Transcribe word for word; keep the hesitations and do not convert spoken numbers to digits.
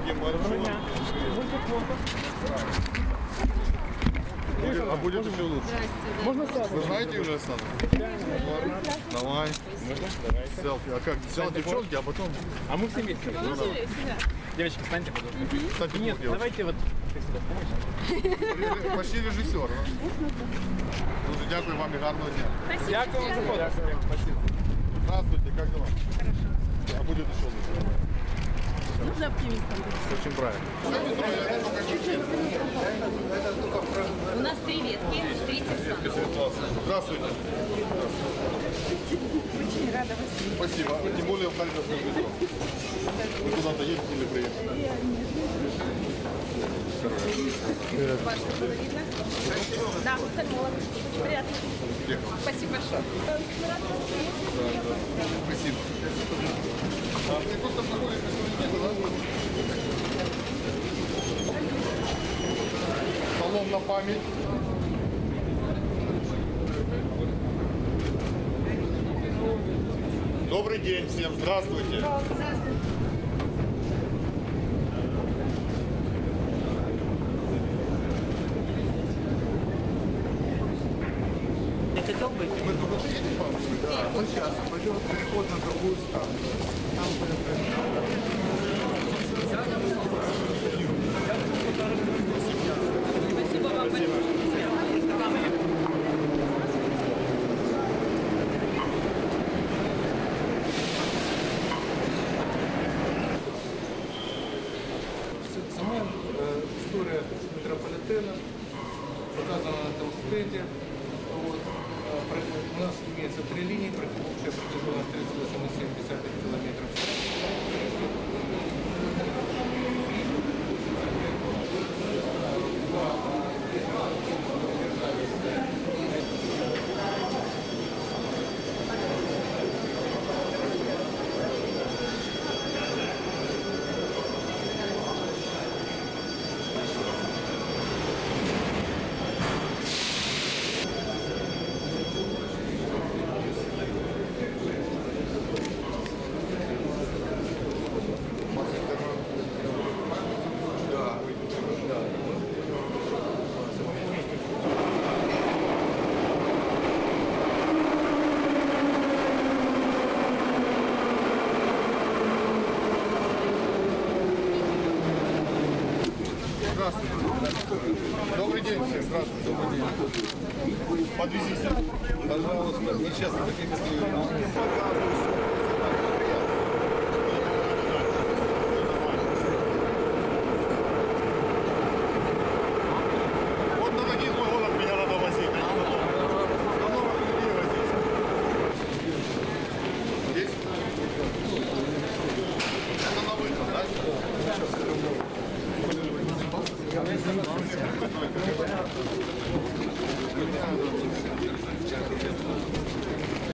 Такие маршрутки. А будет еще лучше. Можно сразу? Вы знаете уже Сану? Давай. Селфи. А как? Сначала девчонки, а потом... А мы все вместе. Ну, давай. Девочки, встаньте, пожалуйста. Кстати, Нет, девочки. давайте вот ты сюда помочь. Почти режиссер. Да? Дуже дякую вам и гарного дня. Дякую вам за фото. Спасибо. Здравствуйте, как дела? Хорошо. А будет еще лучше. Нужно оптимистом быть. Очень правильно. У нас три ветки, тридцать слов. Здравствуйте. Очень рада вас видеть. Спасибо. Тем более в Харьковском метро. Вы куда-то едете или приедете? Ваше было видно? Да, офтальмолог. Очень приятно. Спасибо большое. Спасибо. А ты просто проходишь да? Салон на память. Добрый день всем, здравствуйте. Я хотел бы... Мы только едем, папа? Да, вот сейчас пойдем переход на другую сторону. Спасибо вам большое. Сама э, история метрополитена показана на этом стенде. Вот. Э, про- У нас имеется три линии, общая протяженность тридцать восемь целых семь десятых километров. Здравствуйте. Добрый день всем. Здравствуйте. Добрый день. Подвезите. Пожалуйста. Нечестно таких Вот на таких вагонах меня надо возить. На новых людей возить. Здесь? Это на выход, да? Сейчас.